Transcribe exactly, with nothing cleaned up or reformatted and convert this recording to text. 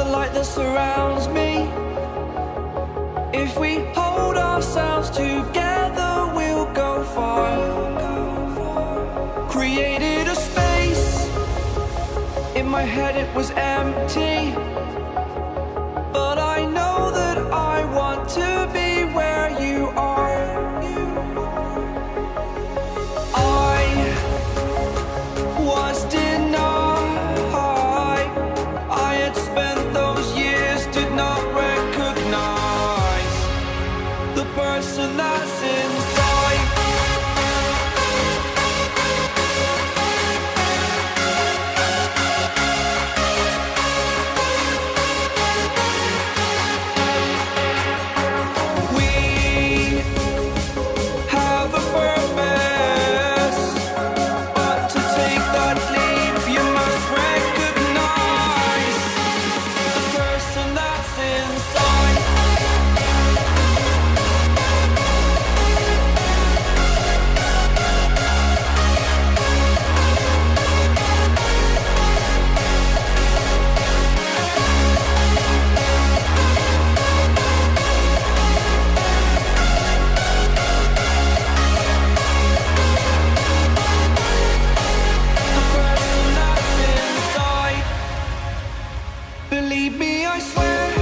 light that surrounds me. If we hold ourselves together, we'll go far. Created a space. In my head it was empty, but I know that I want to be where you are. I was denied. I had spent those years, did not recognize the person that's inside. We have a purpose, but to take that leap, you must recognize the person that's inside. The person that's inside. Believe me, I swear,